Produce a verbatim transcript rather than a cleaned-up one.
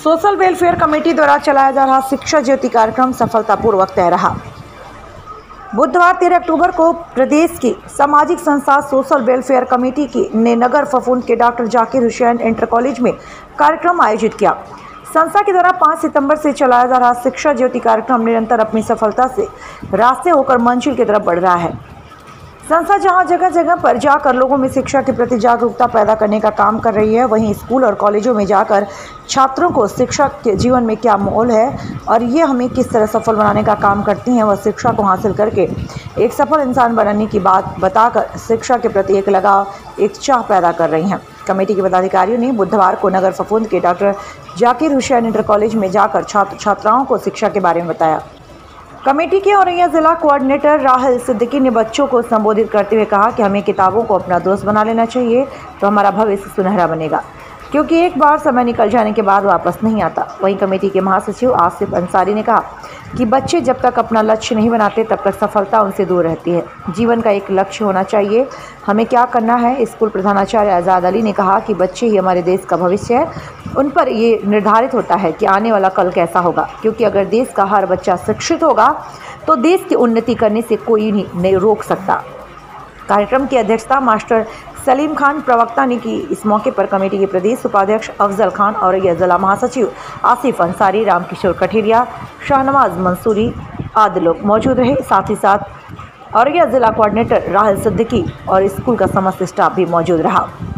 Social welfare committee द्वारा चलाया जा रहा शिक्षा ज्योति कार्यक्रम सफलतापूर्वक तय रहा। बुधवार तेरह अक्टूबर को प्रदेश की सामाजिक संस्था सोशल वेलफेयर कमेटी की ने नगर फफूंद के doctor Zakir Hussain inter college में कार्यक्रम आयोजित किया। संस्था के द्वारा पाँच सितंबर से चलाया जा रहा शिक्षा ज्योति कार्यक्रम निरंतर अपनी सफलता से रास्ते होकर मंजिल की तरफ बढ़ रहा है। संस्था जहां जगह जगह पर जाकर लोगों में शिक्षा के प्रति जागरूकता पैदा करने का काम कर रही है, वहीं स्कूल और कॉलेजों में जाकर छात्रों को शिक्षा के जीवन में क्या मोल है और ये हमें किस तरह सफल बनाने का काम करती हैं, वह शिक्षा को हासिल करके एक सफल इंसान बनने की बात बताकर शिक्षा के प्रति एक लगाव, एक चाह पैदा कर रही हैं। कमेटी के पदाधिकारियों ने बुधवार को नगर फफूंद के doctor Zakir Hussain inter college में जाकर छात्र छात्राओं को शिक्षा के बारे में बताया। कमेटी के औरैया जिला कोऑर्डिनेटर राहल सिद्दीकी ने बच्चों को संबोधित करते हुए कहा कि हमें किताबों को अपना दोस्त बना लेना चाहिए तो हमारा भविष्य सुनहरा बनेगा, क्योंकि एक बार समय निकल जाने के बाद वापस नहीं आता। वहीं कमेटी के महासचिव आसिफ अंसारी ने कहा कि बच्चे जब तक अपना लक्ष्य नहीं बनाते तब तक सफलता उनसे दूर रहती है। जीवन का एक लक्ष्य होना चाहिए, हमें क्या करना है। स्कूल प्रधानाचार्य आज़ाद अली ने कहा कि बच्चे ही हमारे देश का भविष्य है, उन पर ये निर्धारित होता है कि आने वाला कल कैसा होगा, क्योंकि अगर देश का हर बच्चा शिक्षित होगा तो देश की उन्नति करने से कोई नहीं रोक सकता। कार्यक्रम की अध्यक्षता मास्टर सलीम खान प्रवक्ता ने की। इस मौके पर कमेटी के प्रदेश उपाध्यक्ष अफजल खान और जिला महासचिव आसिफ अंसारी, रामकिशोर कठेरिया, शाहनवाज मंसूरी आदि लोग मौजूद रहे। साथ ही साथ औरैया जिला कोऑर्डिनेटर राहल सिद्दीकी और स्कूल का समस्त स्टाफ भी मौजूद रहा।